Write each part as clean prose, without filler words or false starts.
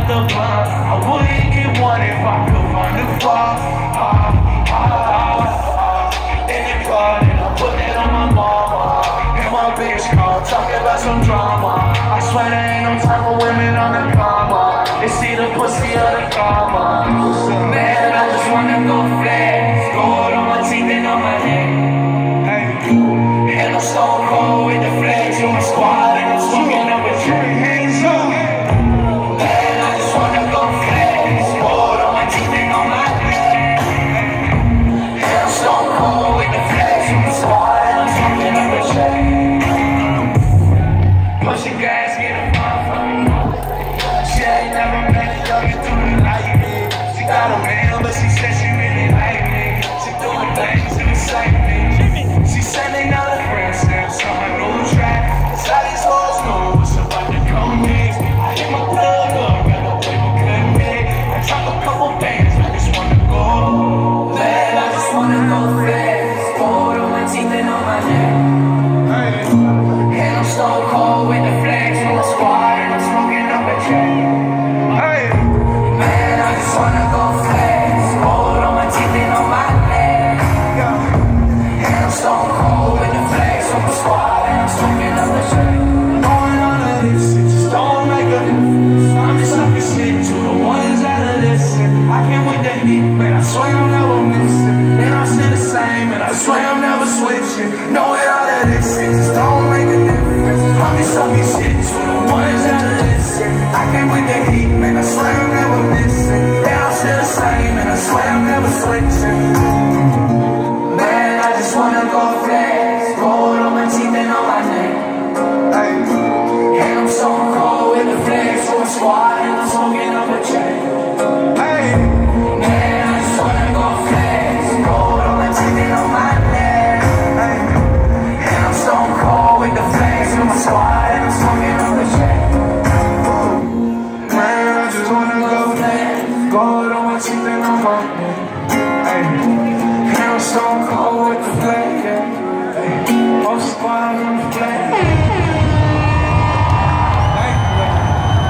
with the blunt. I wouldn't get one if I could find the flaw. In the club, and I put it on my mama. And my bitch call, talking about some drama. I swear there ain't no time for women on the comma. It's either pussy or the karma. Man, I just wanna go flex. Gold on my teeth and on my neck. And I'm stone cold with the flex. On my squad and I'm smoking up a check. Hands up. Man, I just wanna go flex. Gold on my teeth and on my neck. And I'm stone cold with the flex. On my squad and I'm smoking up a check. Pushing gas, get a motherfucker. She ain't never met a youngin' through the light, man. She got a man, but she said she really like me. She doing things to excite me. She sending out her friends snaps on her new track. Cause all these hoes know what's about to come next. I hit my plug up, got no way we couldn't get. I drop a couple bands, I just wanna go. Man, I just wanna go fast. Gold on my teeth and on my neck. And I'm stone cold with the flags on the squad and I'm smoking up a check. Man, I just wanna go fast. Gold on my teeth and on my neck. And I'm stone cold with the flags on the squad and I'm smoking up a check. Going on to this, it just don't make a difference. I'm just talking shit to the ones that are listening. I can't wait to hit, man, I swear I'm never missing. Then I'm still the same and I swear I'm never switching. Knowing all of this, it just don't make a difference. I'm just talking shit to the ones that are listening. I can't wait to hit, man, I swear I'm never missing. Then I'm still the same and I swear I'm never switching. Man, I just wanna go flex. Gold on my teeth and on my neck. And I'm stone cold with the flex on the squad and I'm smoking up a check. Man, I just wanna go flex. Gold on my teeth and on my neck. And I'm stone cold with the flex on my squad and I'm smoking up a check. Man, I just wanna go flex. Gold on my teeth and on my neck. And I'm stone cold with the flex. On squad on the flex.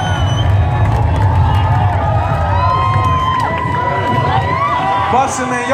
Bustin' man.